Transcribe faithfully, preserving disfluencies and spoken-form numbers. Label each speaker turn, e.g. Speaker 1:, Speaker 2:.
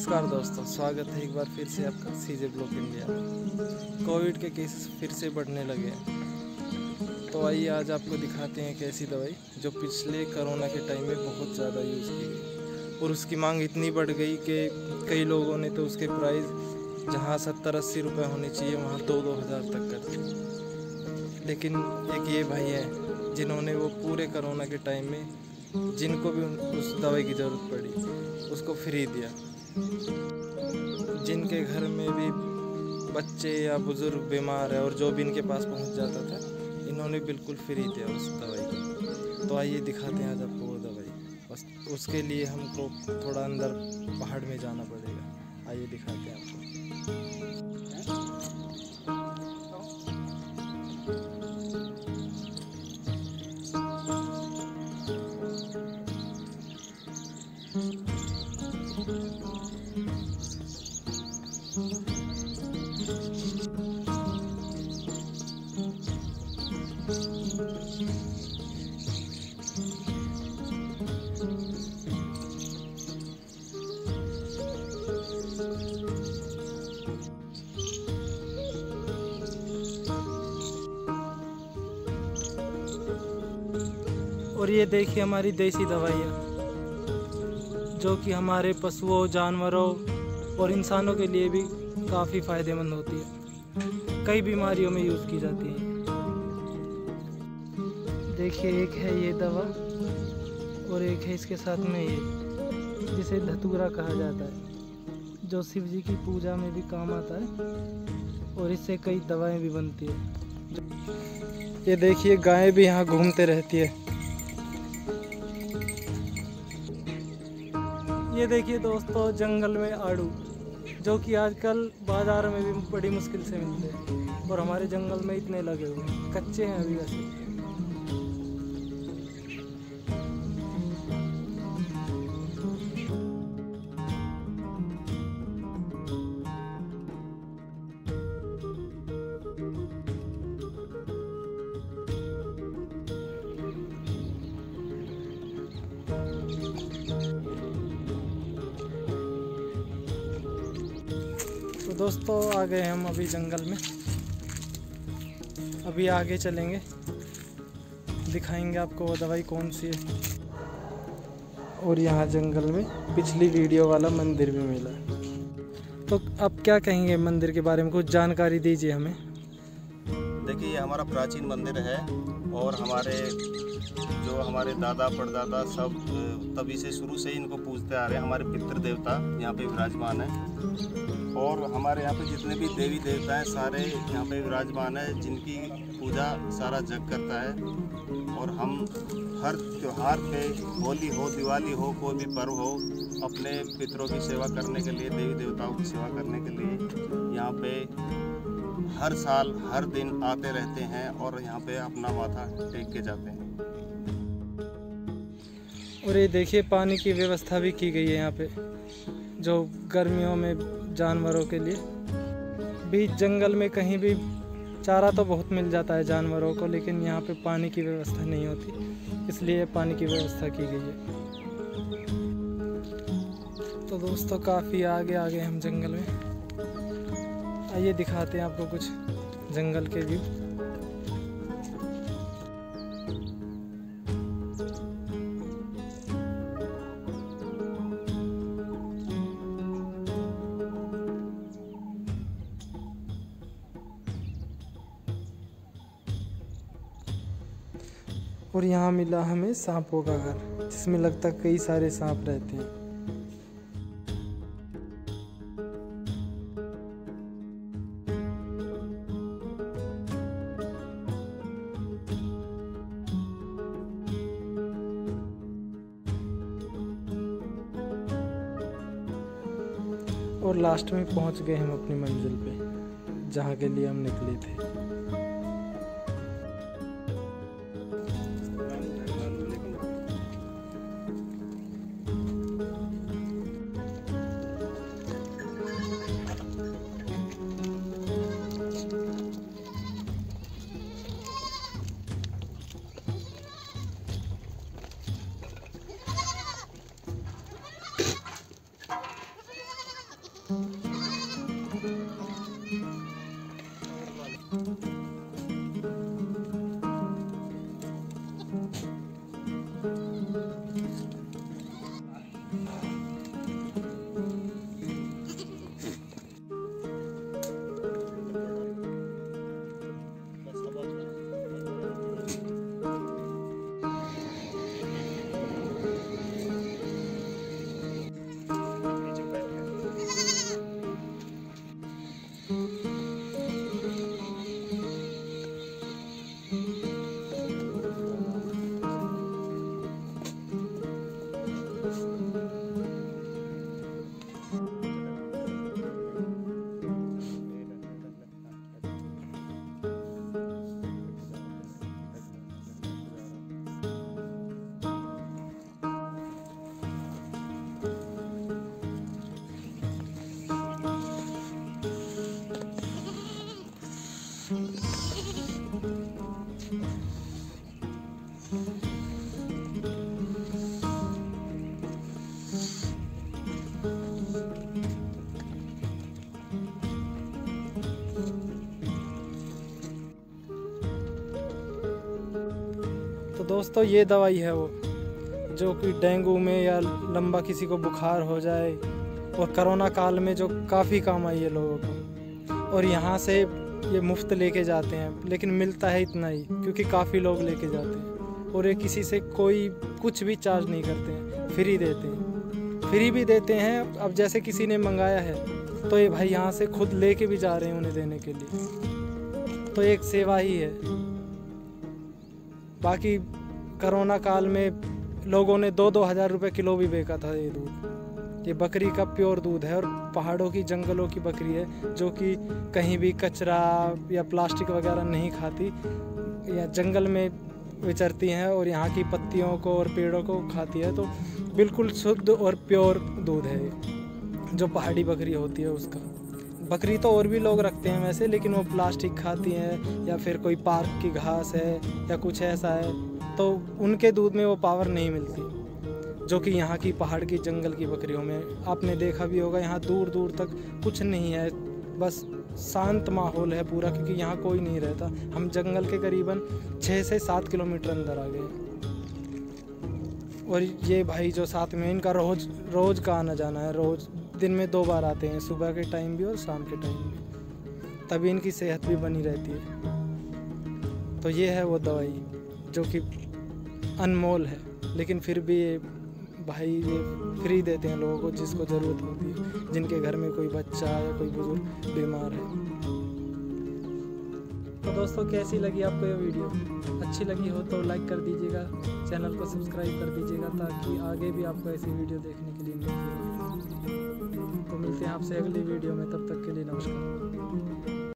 Speaker 1: नमस्कार दोस्तों, स्वागत है एक बार फिर से आपका सीजे ब्लॉग इंडिया में। कोविड के केसेस फिर से बढ़ने लगे हैं, तो आइए आज आपको दिखाते हैं एक ऐसी दवाई जो पिछले कोरोना के टाइम में बहुत ज़्यादा यूज़ की गई और उसकी मांग इतनी बढ़ गई कि कई लोगों ने तो उसके प्राइस जहां सत्तर अस्सी रुपये होने चाहिए वहां दो दो हज़ार तक कर दिए। लेकिन एक ये भाई है जिन्होंने वो पूरे कोरोना के टाइम में जिनको भी उस दवाई की ज़रूरत पड़ी उसको फ्री दिया। जिनके घर में भी बच्चे या बुज़ुर्ग बीमार है और जो भी इनके पास पहुंच जाता था, इन्होंने बिल्कुल फ्री दिया उस दवाई को। तो आइए दिखाते हैं आज आपको वो दवाई। बस उसके लिए हमको थोड़ा अंदर पहाड़ में जाना पड़ेगा। आइए दिखाते हैं आपको। और ये देखिए हमारी देसी दवाइयाँ जो कि हमारे पशुओं, जानवरों और इंसानों के लिए भी काफ़ी फ़ायदेमंद होती है। कई बीमारियों में यूज़ की जाती है। देखिए एक है ये दवा और एक है इसके साथ में ये जिसे धतूरा कहा जाता है, जो शिव जी की पूजा में भी काम आता है और इससे कई दवाएं भी बनती है। ये देखिए गाय भी यहाँ घूमते रहती है। ये देखिए दोस्तों जंगल में आड़ू, जो कि आजकल बाज़ार में भी बड़ी मुश्किल से मिलते हैं और हमारे जंगल में इतने लगे हुए हैं, कच्चे हैं अभी वैसे। तो दोस्तों आ गए हम अभी जंगल में। अभी आगे चलेंगे, दिखाएंगे आपको वो दवाई कौन सी है। और यहाँ जंगल में पिछली वीडियो वाला मंदिर भी मिला है। तो आप क्या कहेंगे मंदिर के बारे में, कुछ जानकारी दीजिए हमें।
Speaker 2: देखिए ये हमारा प्राचीन मंदिर है और हमारे जो हमारे दादा परदादा सब तभी से शुरू से ही इनको पूजते आ रहे हैं। हमारे पितृ देवता यहाँ पे विराजमान है और हमारे यहाँ पे जितने भी देवी देवता हैं सारे यहाँ पे विराजमान है, जिनकी पूजा सारा जग करता है। और हम हर त्यौहार पे, होली हो, दिवाली हो, कोई भी पर्व हो, अपने पितरों की सेवा करने के लिए, देवी देवताओं की सेवा करने के लिए यहाँ पे हर साल हर दिन आते रहते हैं और यहाँ पे अपना माथा टेक के जाते हैं।
Speaker 1: और ये देखिए पानी की व्यवस्था भी की गई है यहाँ पे, जो गर्मियों में जानवरों के लिए। बीच जंगल में कहीं भी चारा तो बहुत मिल जाता है जानवरों को, लेकिन यहाँ पे पानी की व्यवस्था नहीं होती, इसलिए पानी की व्यवस्था की गई है। तो दोस्तों काफ़ी आगे आगे हम जंगल में। आइए दिखाते हैं आपको कुछ जंगल के व्यू। और यहाँ मिला हमें सांपों का घर, जिसमें लगता कई सारे सांप रहते हैं। और लास्ट में पहुंच गए हम अपनी मंजिल पे, जहाँ के लिए हम निकले थे। तो दोस्तों ये दवाई है वो जो कि डेंगू में या लंबा किसी को बुखार हो जाए और कोरोना काल में जो काफ़ी काम आई है लोगों को। और यहाँ से ये मुफ्त लेके जाते हैं, लेकिन मिलता है इतना ही क्योंकि काफ़ी लोग लेके जाते हैं। और ये किसी से कोई कुछ भी चार्ज नहीं करते हैं, फ्री देते हैं, फ्री भी देते हैं। अब जैसे किसी ने मंगाया है तो ये भाई यहाँ से खुद लेके भी जा रहे हैं उन्हें देने के लिए, तो एक सेवा ही है। बाकी कोरोना काल में लोगों ने दो दो हज़ार रुपये किलो भी बेचा था ये दूध। ये बकरी का प्योर दूध है और पहाड़ों की जंगलों की बकरी है जो कि कहीं भी कचरा या प्लास्टिक वगैरह नहीं खाती, या जंगल में विचरती हैं और यहाँ की पत्तियों को और पेड़ों को खाती है। तो बिल्कुल शुद्ध और प्योर दूध है ये जो पहाड़ी बकरी होती है उसका। बकरी तो और भी लोग रखते हैं वैसे, लेकिन वो प्लास्टिक खाती हैं या फिर कोई पार्क की घास है या कुछ ऐसा है, तो उनके दूध में वो पावर नहीं मिलती जो कि यहाँ की पहाड़ की जंगल की बकरियों में। आपने देखा भी होगा यहाँ दूर दूर तक कुछ नहीं है, बस शांत माहौल है पूरा, क्योंकि यहाँ कोई नहीं रहता। हम जंगल के करीबन छः से सात किलोमीटर अंदर आ गए। और ये भाई जो साथ में, इनका रोज़ रोज़ का आना जाना है, रोज़ दिन में दो बार आते हैं, सुबह के टाइम भी और शाम के टाइम भी, तभी इनकी सेहत भी बनी रहती है। तो ये है वो दवाई जो कि अनमोल है, लेकिन फिर भी ये भाई ये फ्री देते हैं लोगों को जिसको ज़रूरत होती है, जिनके घर में कोई बच्चा या कोई बुजुर्ग बीमार है। तो दोस्तों कैसी लगी आपको ये वीडियो? अच्छी लगी हो तो लाइक कर दीजिएगा, चैनल को सब्सक्राइब कर दीजिएगा ताकि आगे भी आपको ऐसी वीडियो देखने के लिए मिलती रहे। तो मिलते हैं आपसे अगली वीडियो में, तब तक के लिए नमस्कार।